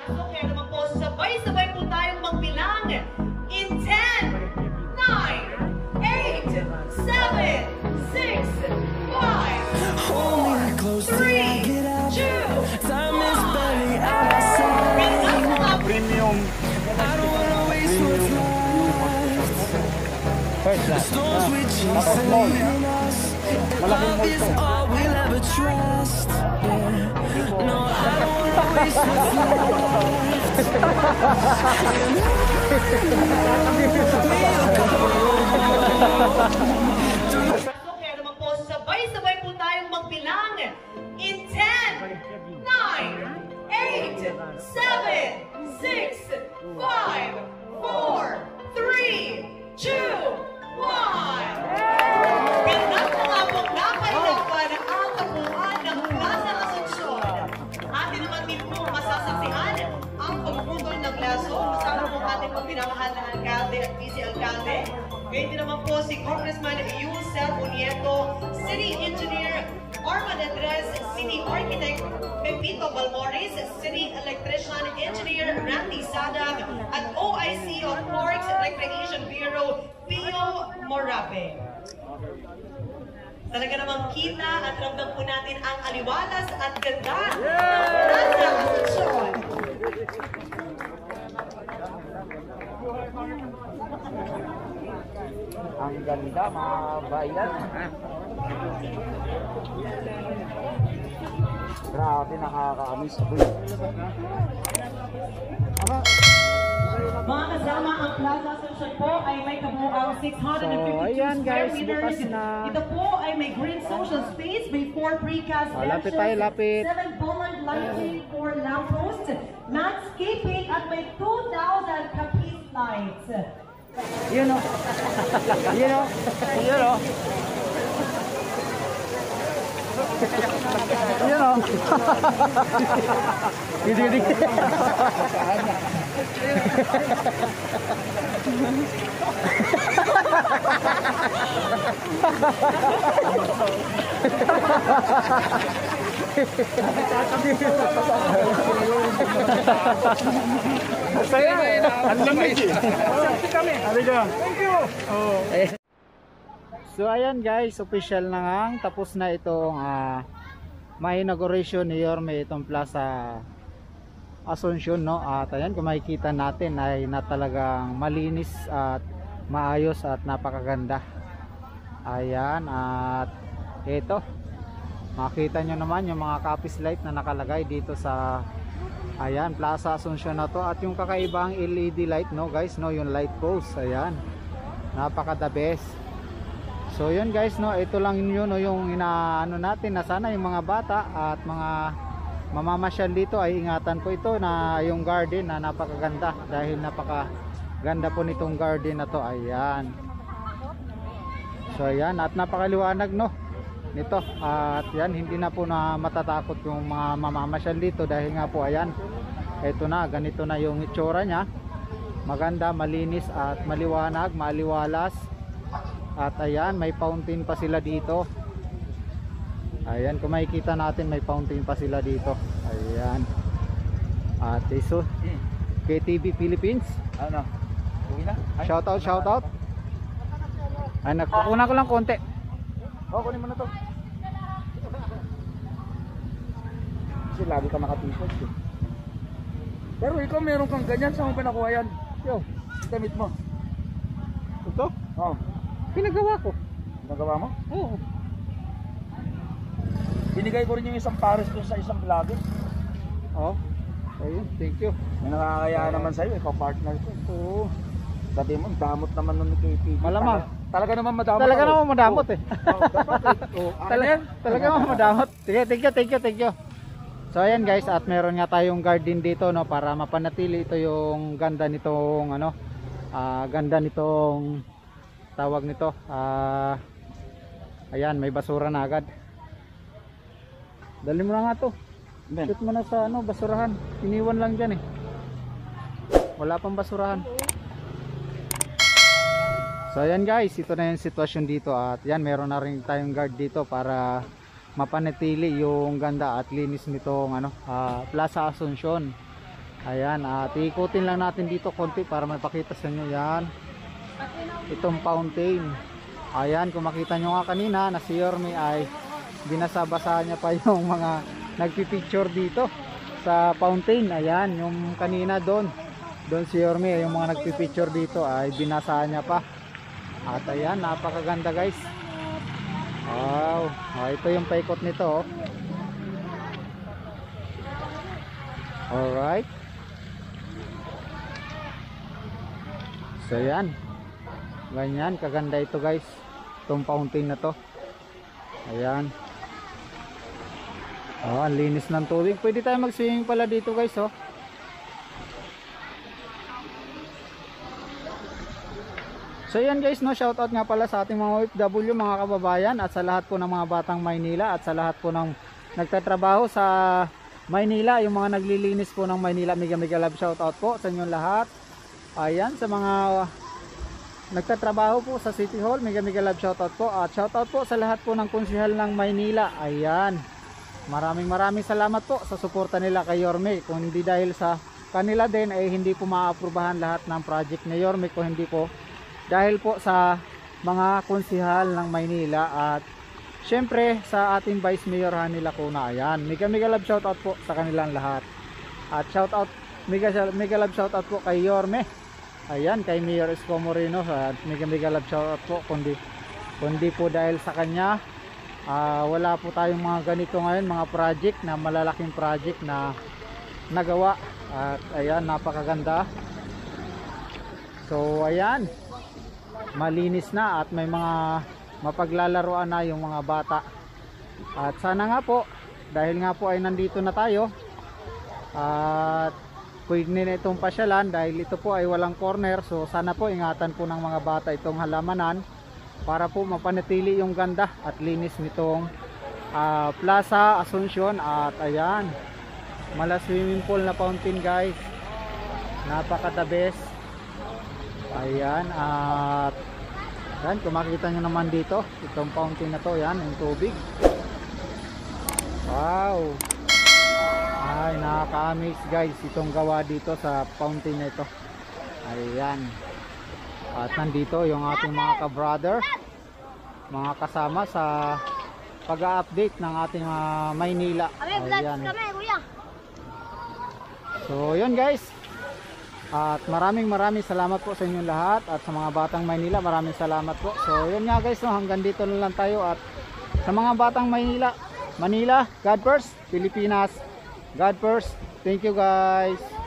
So kaya naman po, sabay-sabay po tayong magbilang in 10, 9, 8, 7, 6, 5, 4, 3, 2, 1. Premium. First class. Tapos mall. Malaking mall to. So kaya naman po, sabay-sabay po tayong magbilang in 10, 9, 8, 7, 6, 5, 4, 3, 2, 1. Ganap na nga pong napailawan ang kabuuan ng Plaza Asuncion. Atin naman din po masasaksihan ang pagpuputol ng laso kasama po ating pagpinamahal na alkalde at vice-alkalde. Ngayon din naman po si Congressman Yusef Unieto, City Engineer Armand Andres, City Architect Pepito Balmores, City Electrician Engineer Randy Sadag, at OIC of Parks and Recreation Bureau, Pio Morabe. Talaga namang kita at ramdam po natin ang aliwalas at ganda ng Plaza Asuncion. Ang ganda, mga bayan. Grabe, nakaka-amis. Mga kasama, ang Plaza Asuncion po ay may kabuuang 652 square meters. Ito po ay may green social space, may 4 precast benches, 7 bollard lighting, 4 lampposts, landscaping, at may 2,000 kapis lights. Yun o. Yun o. Yun o. Yun o. Hindi. Saya, ang lamig. Thank you. Oh. So ayan guys, official na nga, tapos na itong may inauguration ni Yorme itong Plaza Asuncion, no? At ayan, kung makikita natin ay na talagang malinis at maayos at napakaganda. Ayan, at ito, makita nyo naman yung mga kapis light na nakalagay dito sa ayan, Plaza Asuncion na to. At yung kakaibang LED light, no guys, no, yung light post, ayan, napaka the best. So yun guys, no, ito lang yun, no, yung inaano natin na sana yung mga bata at mga mamamasyal dito ay ingatan po ito na yung garden na napakaganda, dahil napakaganda po nitong garden na to. Ayan, so ayan, at napakaliwanag, no, nito. At yan, hindi na po na matatakot yung mga mamamasyal dito, dahil nga po ayan, ito na, ganito na yung itsura nya, maganda, malinis at maliwanag, maliwalas. At ayan, may fountain pa sila dito. Ayan, kung makikita natin, may fountain pa sila dito. Ayan. At iso KTV Philippines. Ano? Uwi na? Shout out. Ay, nakukuna ko lang konti. Oh, kunin mo na to. Kasi lagi ka naka-t-shirt eh. Pero ikaw meron kang ganyan, saan mo pa nakuha yan? Yo, damit mo. Ito? Oo. Pinagawa ko. Pinagawa mo? Oo. Binigay ko rin yung isang pares doon sa isang vlogger. Oo. Ayun, thank you. May nakakaya naman sa'yo, ikaw partner ko. Oo. Sabi mo, damot naman nun kay TV. Malamang. Talaga naman madamot. Talaga naman madamot eh. Talaga naman madamot. Sige, thank you. So ayan guys, at meron nga tayong garden dito, no, para mapanatili ito yung ganda nitong ano, ganda nitong tawag nito. Ayan, may basura na agad. Dali mo na nga to. Shoot mo na sa ano, basurahan. Iniwan lang dyan eh. Wala pang basurahan. So ayan guys, ito na yung sitwasyon dito. At yan, meron na rin tayong guard dito para mapanatili yung ganda at linis nitong ano, Plaza Asuncion. Ayan, at ikutin lang natin dito konti para mapakita sa inyo yan. Itong fountain. Ayan, kung makita nyo nga kanina na si Yorme ay binasa-basa niya pa yung mga nagpipicture dito sa fountain. Ayan, yung kanina doon si Yorme, yung mga nagpipicture dito ay binasa niya pa. At ayan, napakaganda guys. Wow, ito yung paikot nito. Alright. So yan, ganyan kaganda ito guys, itong fountain na to. Ayan. Oh, ang linis ng tubig. Pwede tayo mag-swimming pala dito guys, oh. So yan guys, no, shoutout nga pala sa ating mga OFW, mga kababayan, at sa lahat po ng mga batang Maynila, at sa lahat po ng nagtatrabaho sa Maynila, yung mga naglilinis po ng Maynila. Mega love shoutout po sa inyong lahat. Ayan, sa mga nagtatrabaho po sa City Hall, mega love shoutout po. At shoutout po sa lahat po ng konsehal ng Maynila. Ayan, maraming salamat po sa suporta nila kay Yorme. Kung hindi dahil sa kanila din ay hindi po maaprubahan lahat ng project ni Yorme, kung hindi po dahil po sa mga konsehal ng Maynila. At syempre sa ating Vice Mayor Hani Lacuna. Ayan, mega love shoutout po sa kanilang lahat. At shoutout, mega love shoutout po kay Yorme. Ayan, kay Mayor Isko Moreno. Mega love shoutout po. Kundi po dahil sa kanya, wala po tayong mga ganito ngayon, mga project na malalaking project na nagawa. At ayan, napakaganda. So ayan, malinis na at may mga mapaglalaroan na yung mga bata. At sana nga po, dahil nga po ay nandito na tayo, at pwede na itong pasyalan dahil ito po ay walang corner. So sana po ingatan po ng mga bata itong halamanan para po mapanatili yung ganda at linis nitong Plaza Asuncion. At ayan, mala swimming pool na fountain guys, napaka the best. Ayan, at yan, kung makikita nyo naman dito itong fountain na to, yan yung tubig. Wow, ay nakaka-amaze guys itong gawa dito sa fountain na ito. Ayan, at nandito yung ating mga ka-brother, mga kasama sa pag-update ng ating Maynila. Ayan. So yun guys, at maraming salamat po sa inyong lahat. At sa mga batang Maynila, maraming salamat po. So yun nga guys, no, hanggang dito na lang tayo. At sa mga batang Manila, God first, Pilipinas, God first. Thank you guys.